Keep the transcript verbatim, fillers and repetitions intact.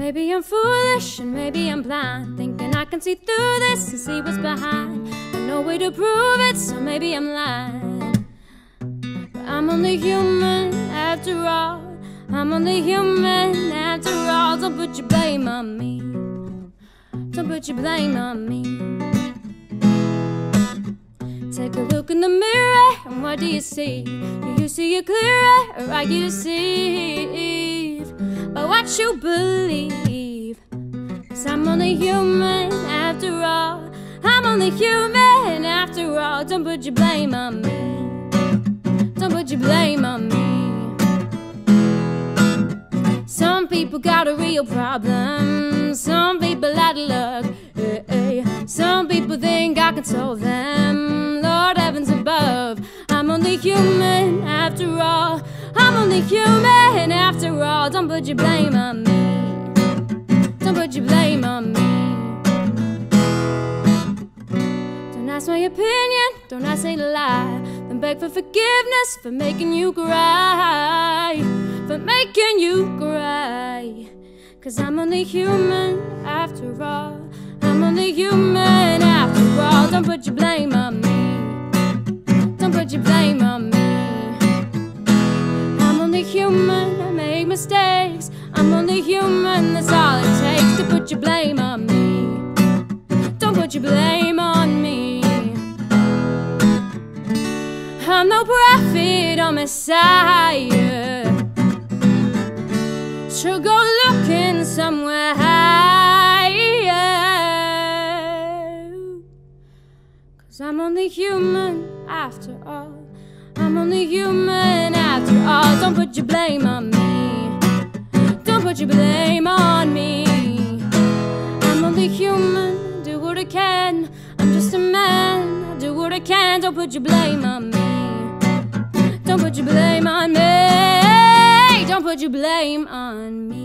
Maybe I'm foolish and maybe I'm blind, thinking I can see through this and see what's behind, but no way to prove it, so maybe I'm lying. But I'm only human after all. I'm only human after all. Don't put your blame on me. Don't put your blame on me. Take a look in the mirror, and what do you see? Do you see it clearer, or are you deceived by what you believe? 'Cause I'm only human after all. I'm only human after all. Don't put your blame on me. Don't put your blame on me. Some people got a real problem. Some people out of luck. Hey, hey. Some people think I can solve them. Lord heavens above, I'm only human after all. I'm only human after all. Don't put your blame on me. Don't put your blame on me. Don't ask my opinion, don't ask me to lie. Don't beg for forgiveness for making you cry, for making you cry. 'Cause I'm only human after all. I'm only human after all. Don't put your blame on me. Don't put your blame on me. I'm only human, I make mistakes. I'm only human, that's all it takes to put your blame on me. Don't put your blame on me. I'm no prophet or Messiah. So go looking somewhere higher. 'Cause I'm only human after all. I'm only human after all. Don't put your blame on me. Don't put your blame on me. I'm only human, do what I can. I'm just a man, I do what I can. Don't put your blame on me. Don't put your blame on me. Don't put your blame on me.